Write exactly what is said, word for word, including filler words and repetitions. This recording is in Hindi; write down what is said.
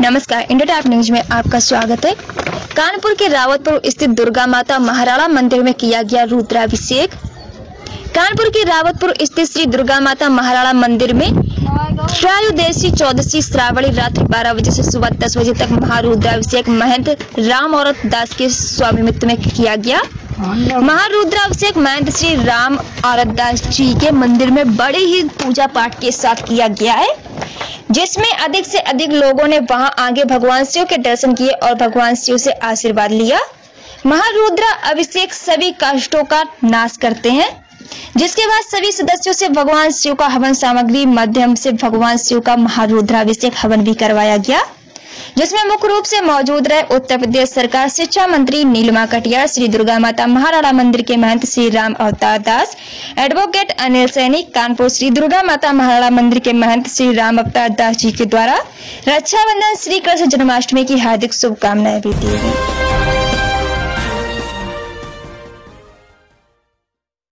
नमस्कार, इंडिया टाइप न्यूज में आपका स्वागत है। कानपुर के रावतपुर स्थित दुर्गा माता महाराणा मंदिर में किया गया रुद्राभिषेक। कानपुर के रावतपुर स्थित श्री दुर्गा माता महाराणा मंदिर में त्रयोदशी चौदशी श्रावणी रात्रि बारह बजे से सुबह दस बजे तक महारुद्राभिषेक महंत मऔरत दास के स्वामित्व में किया गया। महारुद्राभिषेक महंत श्री मऔरत दास जी के मंदिर में बड़े ही पूजा पाठ के साथ किया गया है, जिसमें अधिक से अधिक लोगों ने वहां आगे भगवान शिव के दर्शन किए और भगवान शिव से आशीर्वाद लिया। महारुद्रा अभिषेक सभी कष्टों का नाश करते हैं, जिसके बाद सभी सदस्यों से भगवान शिव का हवन सामग्री माध्यम से भगवान शिव का महारुद्राभिषेक हवन भी करवाया गया, जिसमें मुख्य रूप से मौजूद रहे उत्तर प्रदेश सरकार शिक्षा मंत्री नीलिमा कटियार, श्री दुर्गा माता महाराणा मंदिर के महंत श्री मअवत दास, एडवोकेट अनिल सैनी, कानपुर श्री दुर्गा माता महाराणा मंदिर के महंत श्री मअवत दास जी के द्वारा रक्षाबंधन श्री कृष्ण जन्माष्टमी की हार्दिक शुभकामनाएं भी दी गई।